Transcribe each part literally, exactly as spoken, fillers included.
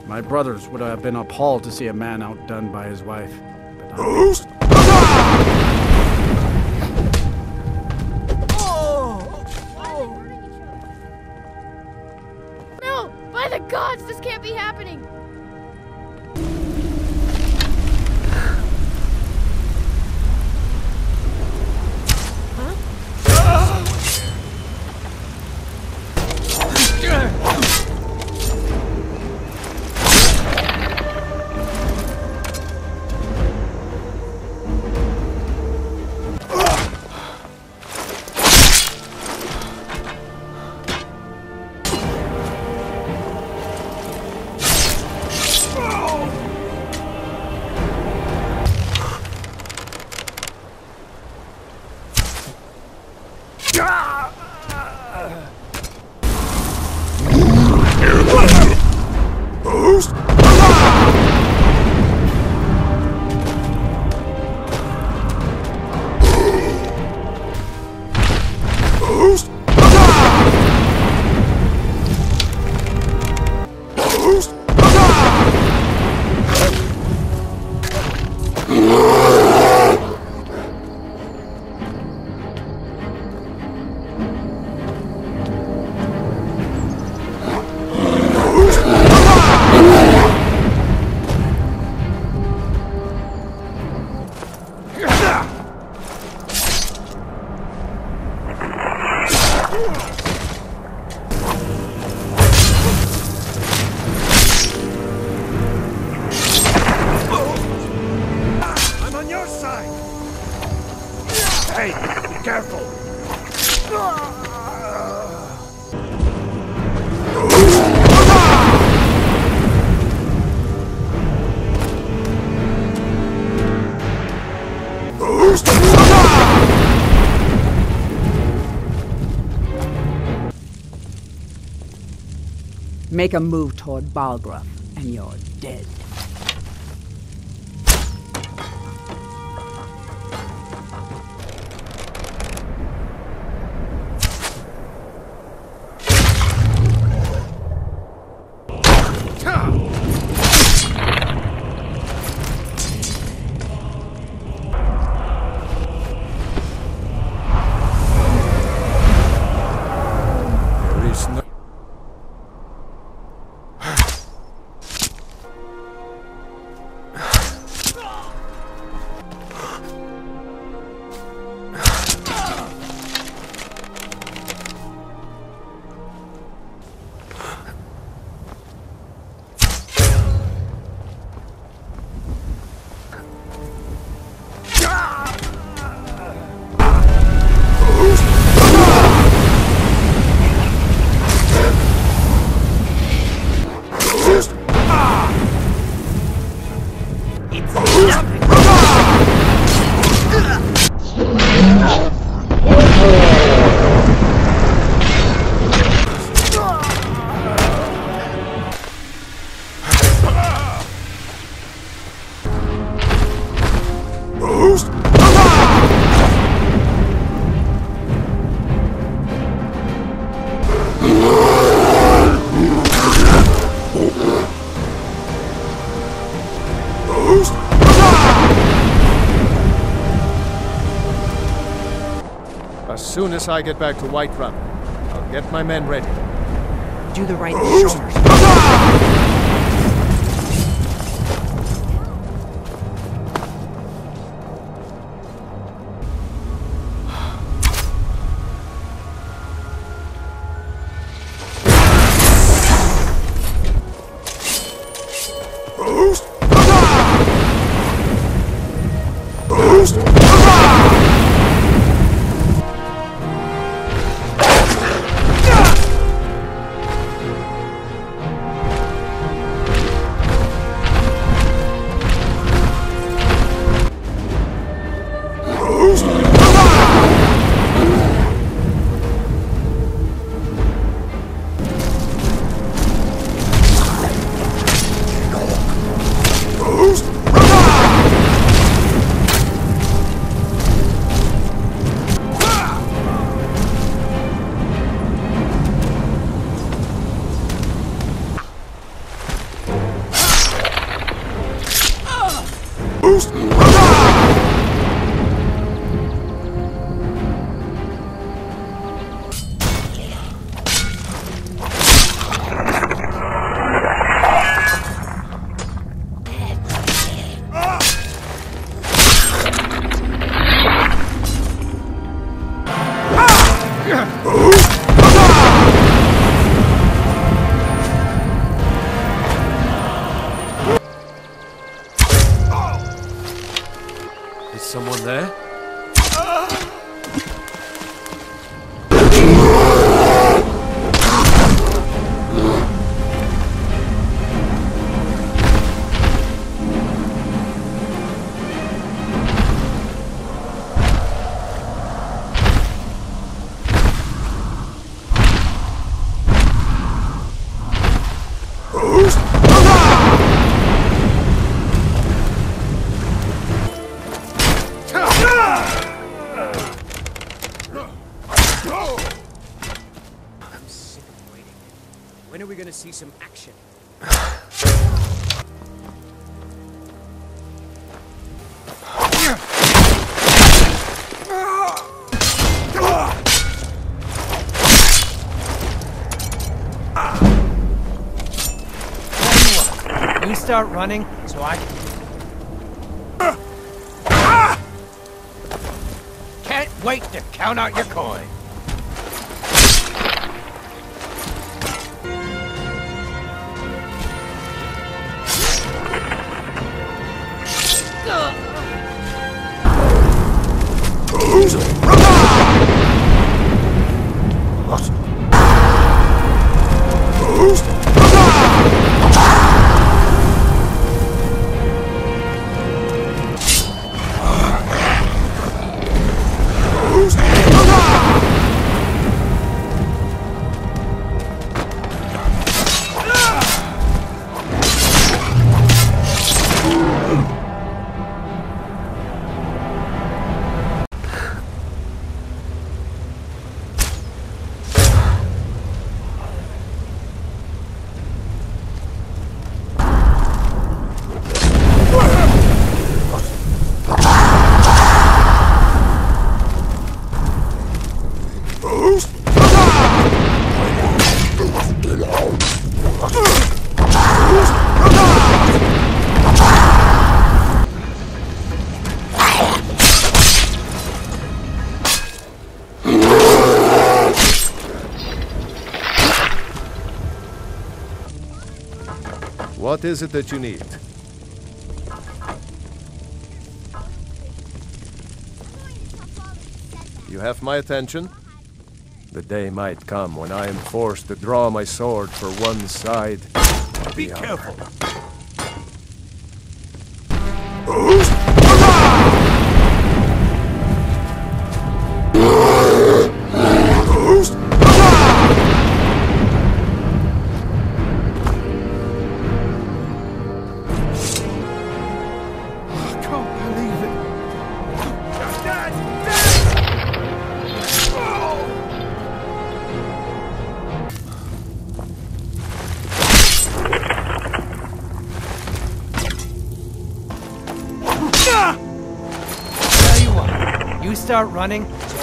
My brothers would have been appalled to see a man outdone by his wife. But not Ghost? No! By the gods, this can't be happening! Ghost? Ghost? Ghost? I'm on your side! Hey, be careful! Ghost! Make a move toward Balgruuf, and you're dead. There is no... Ghost? Ghost? As soon as I get back to Whiterun, I'll get my men ready. Do the right Ghost? thing. Ghost? Ghost? Boost! Is someone there? I'm sick of waiting. When are we gonna see some action? You start running, so I can't wait to count out your coin. What is it that you need? You have my attention? The day might come when I am forced to draw my sword for one side or Be the other. careful. Tell you what, you start running, so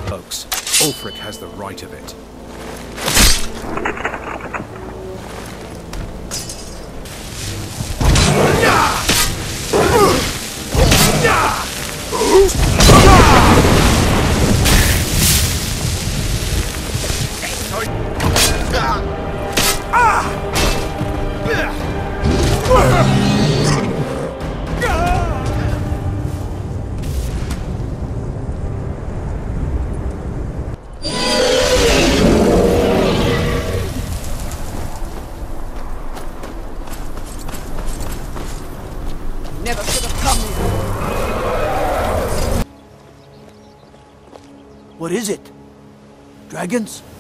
hoax. Ulfric has the right of it. Never should have come here. What is it? Dragons?